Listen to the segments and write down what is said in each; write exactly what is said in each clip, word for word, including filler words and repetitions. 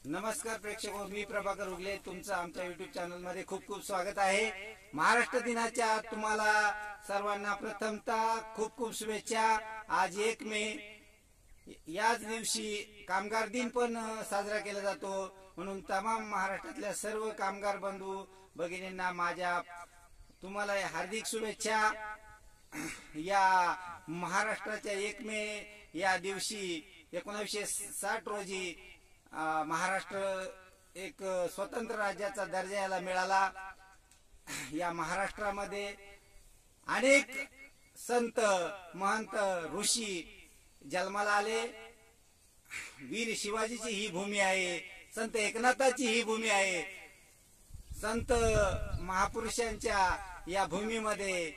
नमस्कार प्रेक्षको, मी प्रभाकर उगले तुमचं आमच्या युट्यूब चॅनल मध्ये खूप खूप स्वागत आहे। महाराष्ट्र दिनाच्या तुम्हाला सर्वांना प्रथमतः खूप खूप शुभेच्छा। आज एक मे याच दिवशी कामगार दिन पण साजरा केला जातो, म्हणून तमाम महाराष्ट्रातल्या सर्व कामगार बंधू भगिनींना माझ्या तुम्हाला हार्दिक शुभेच्छा। या महाराष्ट्राच्या एक मे या दिवशी एकोणीसशे साठ रोजी महाराष्ट्र एक स्वतंत्र राज्याचा दर्जा याला मिळाला। या महाराष्ट्रामध्ये अनेक संत महंत ऋषी जन्माला आले। वीर शिवाजीची ही भूमी आहे, संत एकनाथाची ही भूमी आहे। संत महापुरुषांच्या या भूमीमध्ये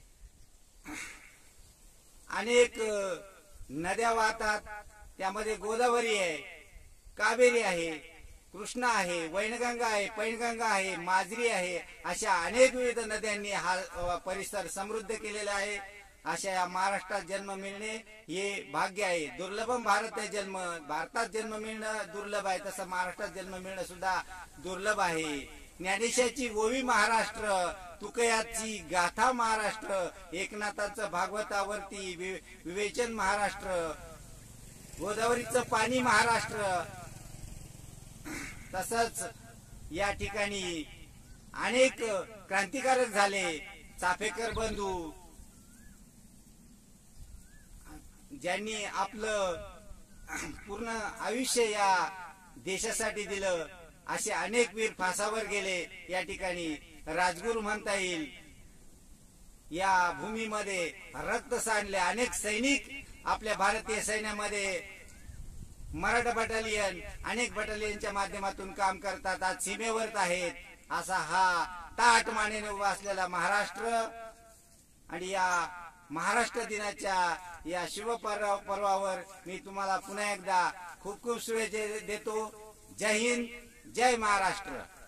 अनेक नद्या वाहतात, त्यामध्ये गोदावरी आहे, कावेरी आहे, कृष्णा आहे, वैनगंगा आहे, पैनगंगा आहे, माजरी आहे। अशा अनेक विविध नद्यांनी हा परिसर समृद्ध केलेला आहे। अशा या महाराष्ट्रात जन्म मिळणे हे भाग्य आहे। दुर्लभम भारत आहे जन्म, भारतात जन्म मिळणं दुर्लभ आहे, तसं महाराष्ट्रात जन्म मिळणं सुद्धा दुर्लभ आहे। ज्ञानेशाची ओवी महाराष्ट्र, तुकयाची गाथा महाराष्ट्र, एकनाथाचं भागवतावरती विवेचन महाराष्ट्र, गोदावरीचं पाणी महाराष्ट्र। तसंच या ठिकाणी अनेक क्रांतिकारक झाले। चाफेकर बंधू ज्यांनी आपलं पूर्ण आयुष्य या देशासाठी दिलं, असे अनेक वीर फासावर गेले। या ठिकाणी राजगुरू म्हणता येईल। या भूमीमध्ये रक्त सांडले। अनेक सैनिक आपल्या भारतीय सैन्यामध्ये मराठा बटालियन अनेक बटालियनच्या माध्यमातून काम करतात, आज सीमेवर आहेत। असा हा ताठ मानेने उभा असलेला महाराष्ट्र आणि या महाराष्ट्र दिनाच्या या शुभ पर्वावर मी तुम्हाला पुन्हा एकदा खूप खूप शुभेच्छा देतो। जय हिंद, जय महाराष्ट्र।